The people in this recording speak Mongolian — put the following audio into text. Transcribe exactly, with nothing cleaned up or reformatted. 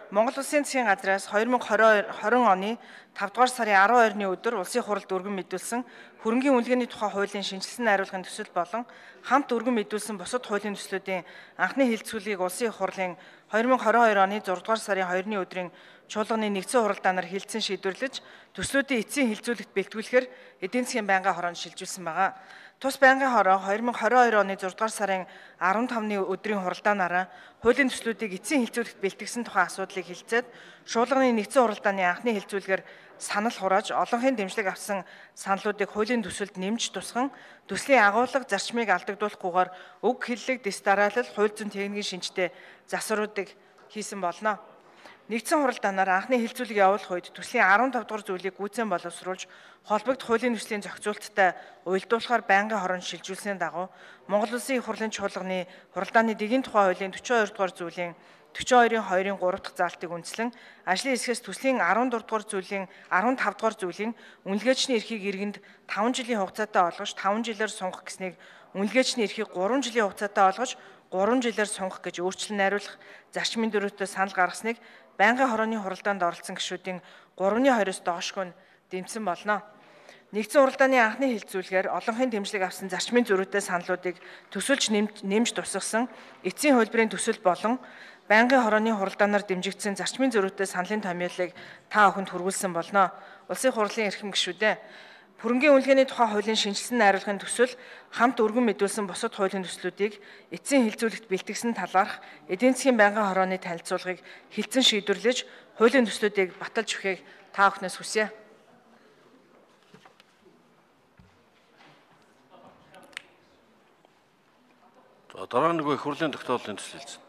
Монгол Улсын засгийн газраас две тысячи двадцать оны тавд дугаар сарын арван хоёрны өдөр улсын хуралд өргөн мэдүүлсэн хөрөнгийн үнэлгээний тухай хуулийн шинжилсэн найруулгын төсөл болон хамт өргөн мэдүүлсэн бусад хуулийн төслүүдийн анхны хэлэлцүүлгийг улсын их хурлын две тысячи двадцать two оны зургаадугаар сарын second-ны өдрийн чуулганы нэгдсэн хуралдаанаар хэлэлцэн шийдвэрлэж төслүүдийн эцсийн хэлэлцүүлэгт бэлтгүүлэхээр эдийн засгийн байнгын хороонд шилжүүлсэн байна. Тус байнгын хороо две тысячи двадцать two оны зургаадугаар сарын fifteen-ны өдрийн хуралдаанаараа хуулийн төслүүдийг эцсийн хэлэлцүүлэгт бэлтгэсэн тухай асуудлыг хэлцээд шуулганы нэгдсэн хуралдааны анхны хэлэлцүүлгээр санал хурааж олонхын дэмжлэг авсан саналуудыг хуулийн төсөлд нэмж тусган төслийн агуулга зарчмыг алдагдуулахгүйгээр үг хэллэг дистаралал хууль зүйн техникийн шинжтэй засваруудыг хийсэн болно. Нэгдсэн хуралдаанаар анхны хэлэлцүүлэг явуулах үед төслийн fifteen дугаар зүйлийг гүйцэн боловсруулж холбогд хуулийн төслийн зохицуулттай уялдуулахаар байнгын хороонд шилжүүлсэний дагуу Монгол Улсын их хурлын чуулганы хуралдааны дэгийн тухай хуулийн forty-two дугаар зүйлийн forty-two-ийн two-ийн three дахь заалтыг үндэслэн ажлын хэсгээс төслийн fourteen дугаар зүйлийн fifteen дугаар зүйлийн үнэлгээчний эрхийг иргэнд five жилийн хугацаатай олгож five жилээр сунгах гэснийг үнэлгээчний эрхийг three жилийн хугацаатай олгож three жилээр сунгах гэж өөрчлөн найруулах зарчмын дөрөвтөө санал гаргасныг байнгын хорооны хуралдаанд оролцсон гишүүдийн three-ны two-оос доошгүй нь дэмжсэн болно. Нэгдсэн хуралдааны анхны хэлэлцүүлгээр олонхын дэмжлэг авсан зарчмын зөрүүтэй саналуудыг төсөлж нэмж тусгасан эцсийн хөлбөрийн төсөл болон байнгын хорооны хуралдаанаар дэмжигдсэн зарчмын зөрүүтэй саналын томьёолыг та бүхэнд хүргүүлсэн болно. Улсын хурлын эрхэм гишүүдээ хөрөнгийн үнэлгээний тухай хуулийн шинжилсэн найруулгын төсөл хамт өргөн мэдүүлсэн бусад хуулийн төслүүдийг эцсийн хэлэлцүүлэгт бэлтгэсэн талаарх эдийн засгийн байнгын хорооны танилцуулгыг хэлцэн шийдвэрлэж хуулийн төслүүдийг баталж өгөхийг та бүхнээс хүсье. Дараа нэг их хурлын тогтоолын төсөл хэлсэн.